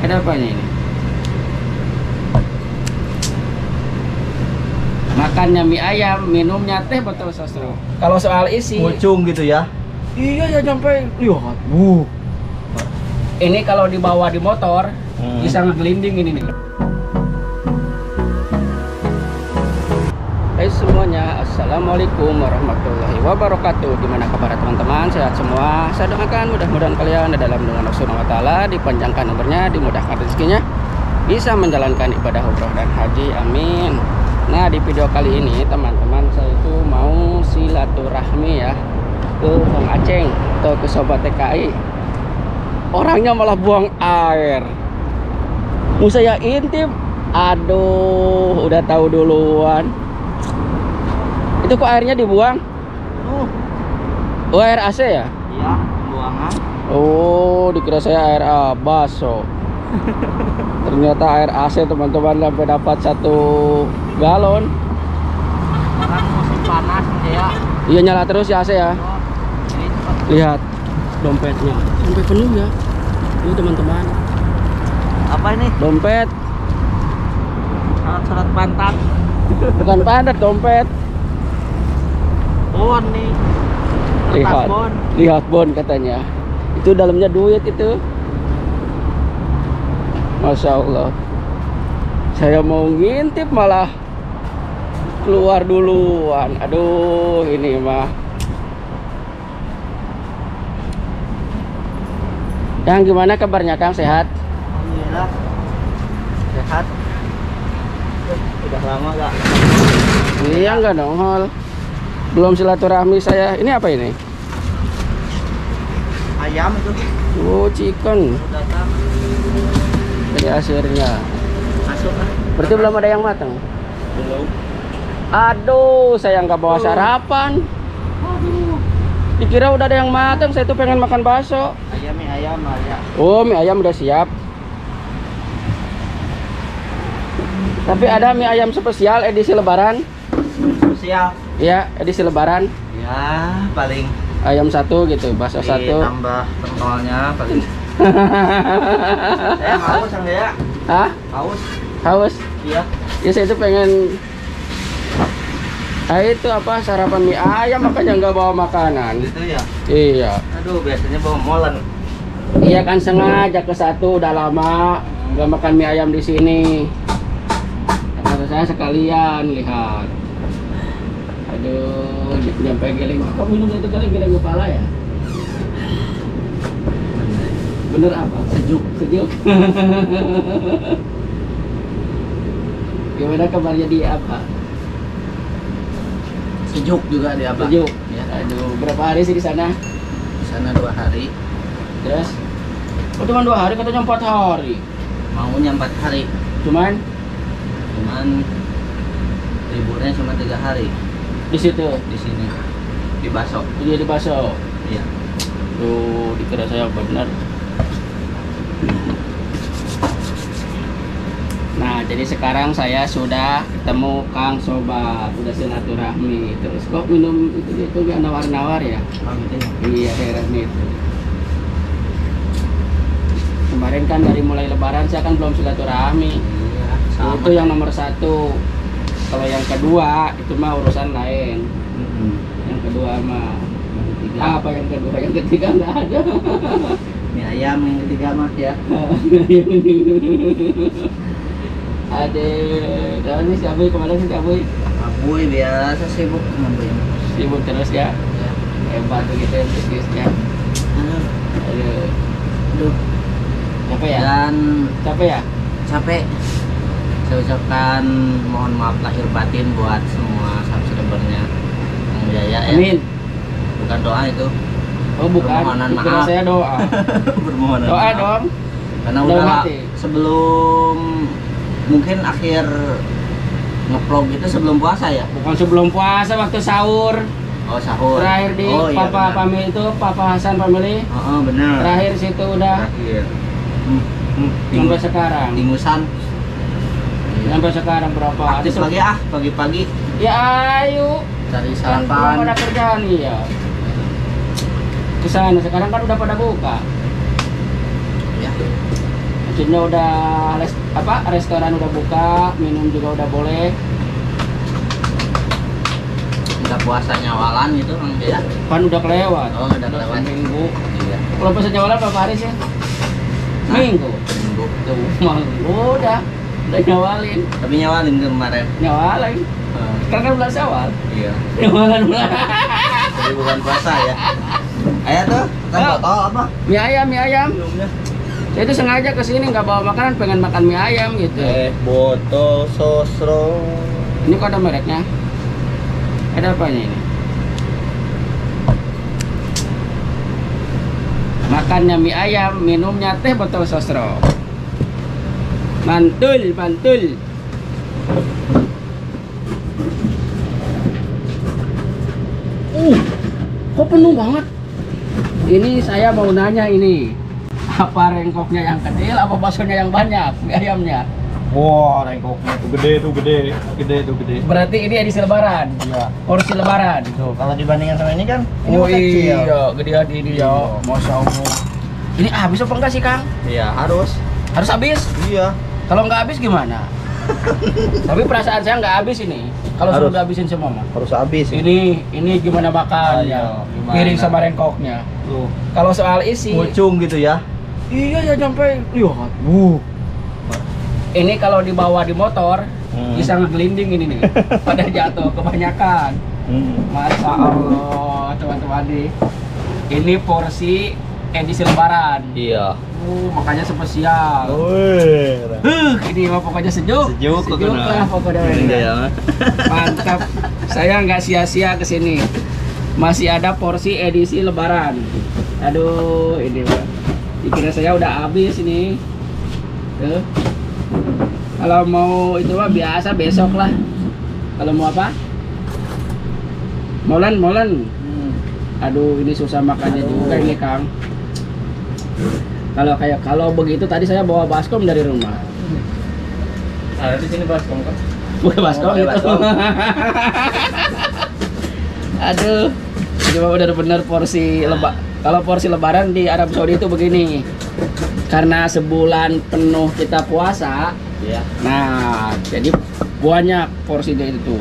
Ada apanya ini? Makannya mie ayam, minumnya teh botol susu. Kalau soal isi, Mucung gitu ya. iya ya sampai lihat. Ini kalau dibawa di motor bisa ngegelinding ini nih. Hai semuanya, assalamualaikum warahmatullahi wabarakatuh. Gimana kabar teman-teman? Sehat semua. Saya doakan mudah-mudahan kalian dalam lindungan Allah Subhanahu wa taala, dipanjangkan umurnya, dimudahkan rezekinya, bisa menjalankan ibadah umroh dan haji. Amin. Nah, di video kali ini teman-teman, saya itu mau silaturahmi ya ke Bang Aceng atau ke Sobat TKI. Orangnya malah buang air. Mau saya intip, aduh, udah tahu duluan. Itu kok airnya dibuang? Oh, air AC ya? Iya, buangan. Oh, dikira saya air baso. Ternyata air AC teman-teman, sampai dapat 1 galon. Sekarang musim panas ya. Iya, nyala terus ya AC ya. Lihat dompetnya sampai penuh ya. Ini teman-teman. Apa ini? Dompet. Surat pantat. Bukan pantat, dompet. Bon nih. Lihat, Bon. lihat bon katanya. Itu dalamnya duit itu. Masya Allah. Saya mau ngintip malah keluar duluan. Aduh, ini mah. Kang, gimana kabarnya Kang? Sehat? Alhamdulillah. Sehat. Udah lama gak? Iya, enggak nongol. Belum silaturahmi saya. Ini apa ini? Ayam itu. Oh, chicken. Baru datang. Ini hasilnya. Masuk lah. Berarti belum ada yang matang. Belum. Aduh, saya nggak bawa sarapan. Aduh. Dikira udah ada yang matang. Saya tuh pengen makan bakso. Ayam mie ayam aja. Oh, mie ayam udah siap. Tapi ada mie ayam spesial edisi lebaran. Spesial. Ya, edisi lebaran. Ya, paling Ayam 1 gitu, bakso 1. ditambah pentolnya paling. Saya haus Sang ya. Hah? Haus. Haus? Iya. Ya, saya tuh pengen. Itu apa, sarapan mie ayam, makanya nggak bawa makanan. Gitu ya. Iya. Aduh, biasanya bawa molen. Iya kan, sengaja ke satu, udah lama nggak makan mie ayam di sini. Kata saya sekalian lihat. Aduh, nyampe geleng. Kok minum itu geleng kepala ya? Bener apa? Sejuk, sejuk. Gimana kabarnya di apa? Sejuk juga di Abah. Sejuk. Ya. Aduh, berapa hari sih di sana? Di sana 2 hari. Terus? Oh, cuma 2 hari, katanya 4 hari. Maunya 4 hari. Cuman liburnya cuma 3 hari di situ, di sini di Baso. dia di Baso. Iya. Tuh, dikira saya benar. Nah, jadi sekarang saya sudah ketemu Kang Sobat, udah silaturahmi. Terus kok minum itu nggak nawar-nawar ya? Oh gitu ya. Iya, heran itu. Kemarin kan dari mulai Lebaran saya kan belum silaturahmi. Iya, sama. Itu yang nomor 1. Kalau yang kedua itu mah urusan lain. Yang kedua mah. Yang ketiga. Apa yang kedua? Yang ketiga nggak ada. Mie ayam yang ketiga mah ya. Aduh, tahu nih si Aboy kemana sih si Aboy? Aboy biasa sibuk ngambil. Sibuk terus ya. Ya. Hebat begitu bisnisnya. Aduh, Aduh. capek ya? Dan Capek ya? capek. Saya ucapkan mohon maaf lahir batin buat semua subscribernya Kang Jaya ya. Amin. Bukan doa itu. Oh bukan, Permohonan dikira maaf. saya doa. Permohonan Doa maaf. dong. Karena Dalam udah hati. sebelum mungkin akhir nge-vlog itu sebelum puasa ya. Bukan sebelum puasa, waktu sahur. Oh sahur. Terakhir di oh, iya, Papa benar. Family itu, Papa Hasan Family. Oh, benar. Terakhir situ udah Terakhir. sampai sekarang. Ingusan. Sampai sekarang berapa? Aktif Ada lagi pagi-pagi Ya ayo. cari Kan belum sarapan. ada kerjaan ya. Kesana sekarang kan udah pada buka. Ya. Maksudnya udah restoran udah buka, minum juga udah boleh. Nggak puasa nyawalan gitu Bang Jaya. Kan udah kelewat. Oh, udah kelewat. Minggu. Iya. Kalau puasa nyawalan berapa hari sih? Minggu. Minggu. Tuh, udah nyawalin. Tapi nyawalin kemarin. Nyawalin. Sekarang kan bulan Syawal. Iya. Nyawalin bulan. Jadi bukan puasa ya. Ayo tuh, kita foto apa? Mie ayam. Minumnya. Saya itu sengaja kesini nggak bawa makanan, pengen makan mie ayam gitu. Botol sosro. Ini kok ada mereknya? Ada apanya ini? Makannya mie ayam, minumnya teh botol sosro. Mantul. Kok penuh banget? Ini saya mau nanya ini. Apa rengkoknya yang kecil, apa baksonya yang banyak, mie ayamnya? Wah, rengkoknya tuh gede. Berarti ini edisi lebaran. Iya. Porsi lebaran. Tuh, kalau dibandingkan sama ini kan, ini Oh mah kecil. iya, gedean ini ya. Masya Allah. Ini habis apa enggak sih, Kang? Iya, harus. Harus habis? Iya. Kalau nggak habis gimana? Tapi perasaan saya nggak habis ini. Kalau Harus. sudah habisin semua mah. Harus habis. Ini gimana makannya? Ayo, gimana? Piring sama rengkoknya. Tuh, Kalau soal isi, mucung gitu ya. iya ya sampai lihat. Ini kalau dibawa di motor, bisa ngegelinding ini nih. Pada jatuh kebanyakan. Masya Allah, teman-teman nih. Ini porsi edisi lebaran. Iya. Makanya spesial. Wih. Ini mah pokoknya sejuk. Sejuk lah pokoknya. Iya. Mantap. Saya nggak sia-sia kesini. Masih ada porsi edisi lebaran. Aduh, ini mah. Dikira saya udah habis ini. Tuh. Kalau mau itu mah biasa besok lah. Kalau mau apa? Molen. Aduh, ini susah makannya juga ini, Kang. Kalau begitu tadi saya bawa baskom dari rumah. Ada di sini baskom kan? Bukan baskom pakai itu. baskom. Aduh, ini mah benar-benar porsi Kalau porsi lebaran di Arab Saudi itu begini. Karena sebulan penuh kita puasa, Iya. nah jadi banyak porsinya itu.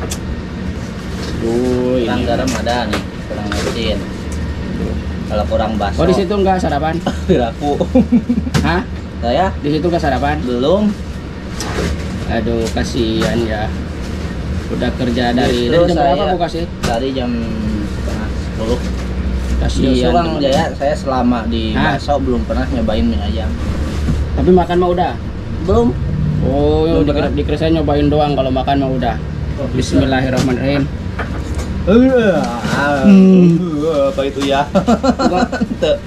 Tuh, Kurang ini. garam ada nih, kurang asin. Kalau kurang bakso. Oh, di situ enggak sarapan? Laku. Hah? Saya Di situ enggak sarapan? belum. Aduh, kasihan ya. Udah kerja dari Justru jam berapa saya- buka sih? Dari jam setengah 10. Justru Kasihan. Bang teman. Jaya, saya selama di Hah? bakso belum pernah nyobain mie ayam. Tapi makan mah udah. Belum. Oh, Belum pernah. dikira saya nyobain doang, kalau makan mah udah. Bismillahirrahmanirrahim. Apa itu ya? Tuh.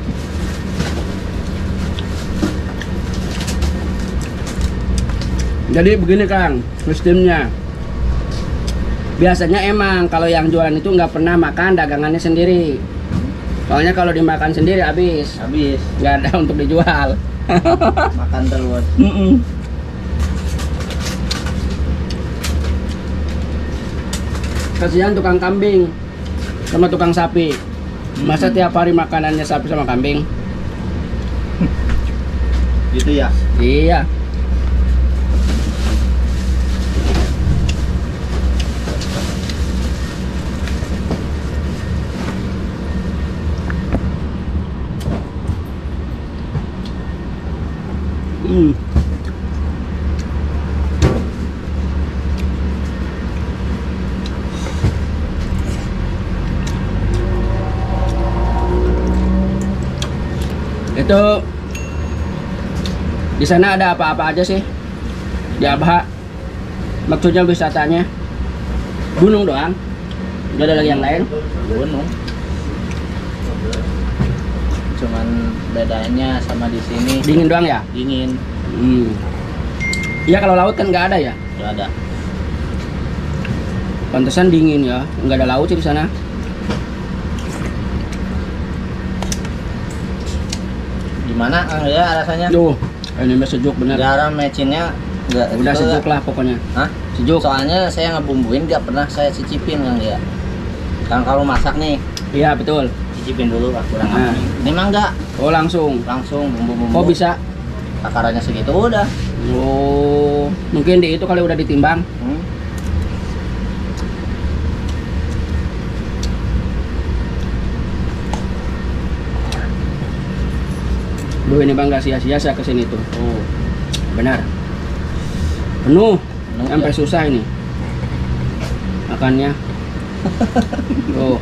Jadi begini, Kang, sistemnya. Biasanya emang kalau yang jualan itu nggak pernah makan dagangannya sendiri. Soalnya kalau dimakan sendiri habis, Habis nggak ada untuk dijual. makan terus. Kasihan tukang kambing sama tukang sapi. Masa tiap hari makanannya sapi sama kambing? Gitu ya. Iya. Itu di sana ada apa-apa aja sih? Di Abha. Maksudnya wisatanya gunung doang. Udah ada lagi yang lain? Gunung. Cuman bedanya sama di sini Dingin doang ya? dingin. Iya, kalau laut kan nggak ada ya. Nggak ada. Pantesan dingin ya. Nggak ada laut sih di sana. Gimana ya rasanya? Duh, ini mah sejuk bener. Garam mecinnya nggak Udah gitu sejuk nggak? lah pokoknya. Hah? Sejuk. Soalnya saya ngebumbuin nggak pernah saya cicipin Kang ya. Kan kalau masak nih Iya, betul. cicipin dulu lah kurang Nah. apa. Ini mah enggak, Oh, langsung. langsung bumbu-bumbu. Oh, bisa. takarannya segitu udah. Oh, mungkin di itu kali udah ditimbang. Duh, ini bang gak sia-sia saya kesini tuh. Oh, benar. Penuh, sampai ya. susah ini makannya. Oh.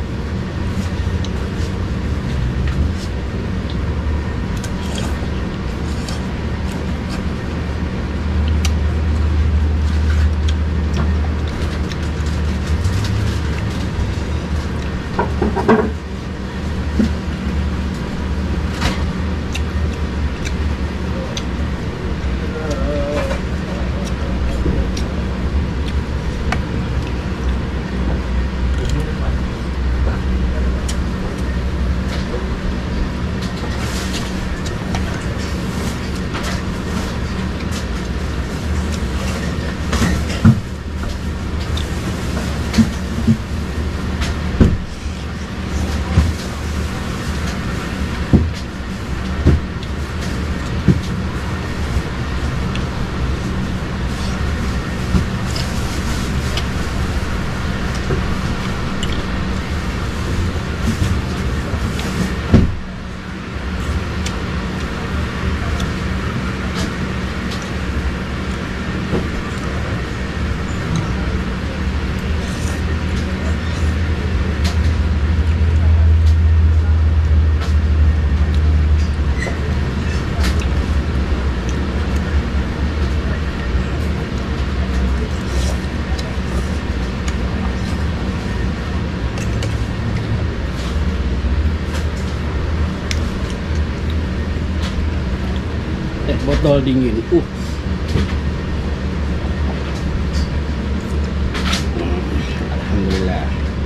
Botol dingin. Alhamdulillah.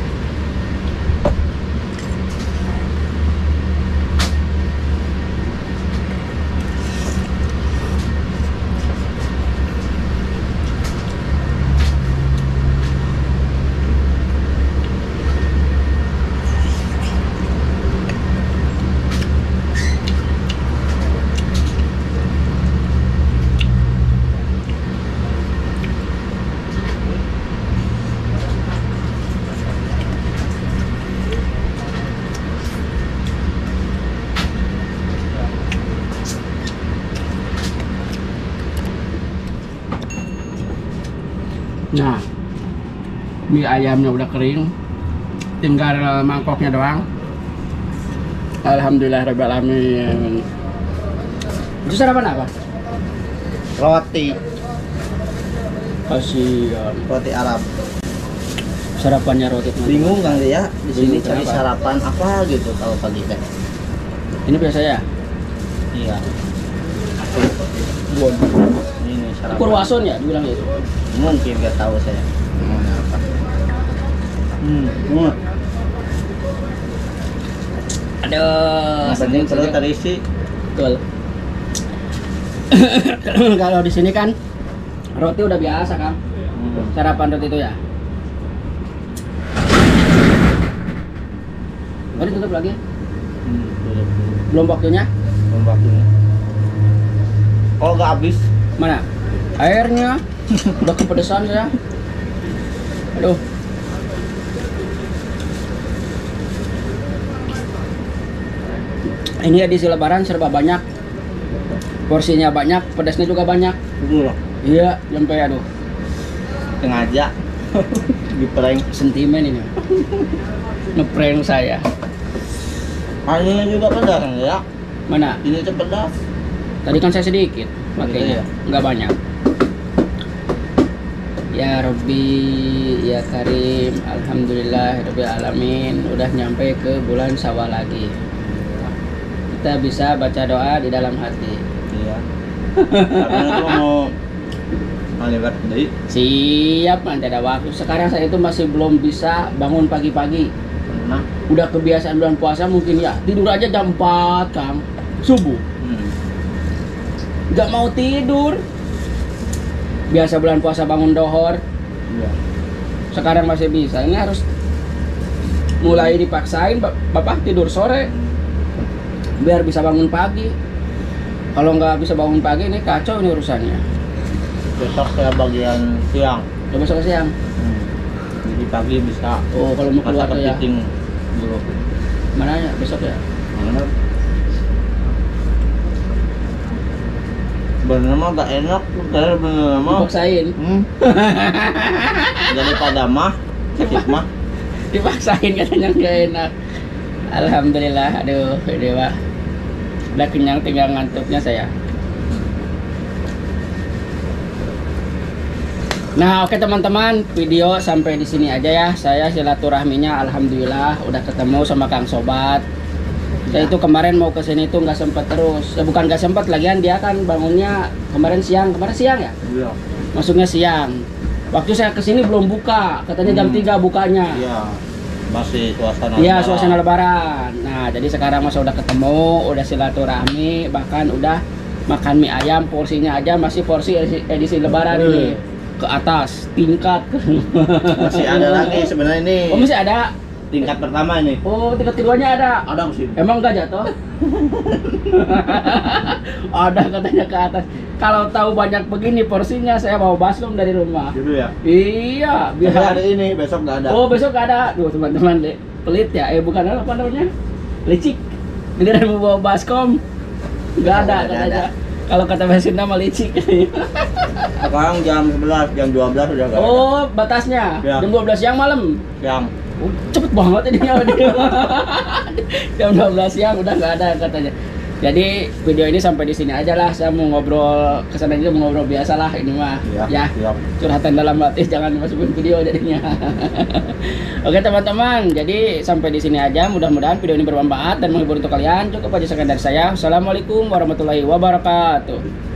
Nah, mie ayamnya udah kering, tinggal mangkoknya doang. Alhamdulillah rabbil alamin. Itu sarapan apa? Roti Roti Arab. Sarapannya roti. Bingung kan ya di sini Bingung, cari kenapa? sarapan apa gitu kalau pagi teh. Ini biasa ya? Iya. Ini sarapan. Kurwason ya dibilang itu. Mungkin nggak tahu saya. Namanya apa? Aduh, Yang penting perlu terisi. betul. Kalau di sini kan roti udah biasa kan, sarapan roti itu ya. Tadi tutup lagi? Belum waktunya? Waktunya. Oh nggak habis. Mana? Airnya udah kepedesan saya. Aduh. Ini edisi lebaran serba banyak. Porsinya banyak, pedasnya juga banyak. Dulu loh. Iya, sampai aduh, Sengaja. Di prank. sentimen ini. Ngeprank saya. Ini juga pedas ya. Mana? Ini tuh pedas. Tadi kan saya sedikit makanya, Iya. nggak banyak. Ya Robbi, ya Karim, alhamdulillah Rabbil alamin, udah nyampe ke bulan Syawal lagi. Kita bisa baca doa di dalam hati. Iya. Karena itu mau lewat dari. Siap, nanti ada waktu. Sekarang saya itu masih belum bisa bangun pagi-pagi. Nah. Udah kebiasaan bulan puasa mungkin ya, tidur aja jam 4 Kang, subuh. Nggak mau tidur. Biasa bulan puasa bangun dohor, Iya. sekarang masih bisa. Ini harus mulai dipaksain, Bapak tidur sore biar bisa bangun pagi. Kalau nggak bisa bangun pagi ini kacau ini urusannya. Besok saya bagian siang. Ya besok siang. Jadi pagi bisa Oh, kalau mau keluar masak tuh ya. kepiting dulu. Mana ya besok ya? Mana? Bener mah gak enak tuh, bener mah. Dipaksain. Daripada mah sakit mah. Dipaksain katanya nggak enak. Alhamdulillah, aduh, dewa. Udah kenyang, tinggal ngantuknya saya. Nah, oke teman-teman, video sampai di sini aja ya. Saya silaturahminya alhamdulillah udah ketemu sama Kang Sobat. Saya itu kemarin mau ke sini tuh nggak sempat terus. Ya bukan nggak sempat, lagian dia kan bangunnya kemarin siang ya. Iya. Masuknya siang. Waktu saya ke sini belum buka, katanya jam 3 bukanya. Iya. Masih suasana. Iya, lebaran. suasana lebaran. Nah, jadi sekarang masa udah ketemu, udah silaturahmi, bahkan udah makan mie ayam, porsinya aja masih porsi edisi lebaran ini. Ke atas, tingkat. Masih ada lagi sebenarnya ini. Oh, masih ada. Tingkat pertama ini. Oh, tingkat keduanya ada. Ada sih. Emang enggak jatuh? Ada katanya ke atas. Kalau tahu banyak begini porsinya, saya bawa baskom dari rumah. Gitu ya. Iya, Biar biar ada ini, besok nggak ada. Oh, besok nggak ada. Duh, teman-teman, pelit ya. Bukan apa namanya? Licik. Beneran mau bawa baskom. Nggak ada katanya. Kalau kata bahasa Sunda mah licik. Sekarang jam 11, jam 12 udah nggak ada. Oh, batasnya. Ya. Jam 12 siang malam. Siang. Oh, cepet banget ini ya. Jam 12 siang udah nggak ada katanya. Jadi video ini sampai di sini aja lah. Saya mau ngobrol kesana aja, mau ngobrol biasa lah ini mah. Ya. Siap. Curhatan dalam hati, jangan masukin video jadinya. Oke teman-teman, jadi sampai di sini aja. Mudah-mudahan video ini bermanfaat dan menghibur untuk kalian. Cukup aja sekian dari saya. Assalamualaikum warahmatullahi wabarakatuh.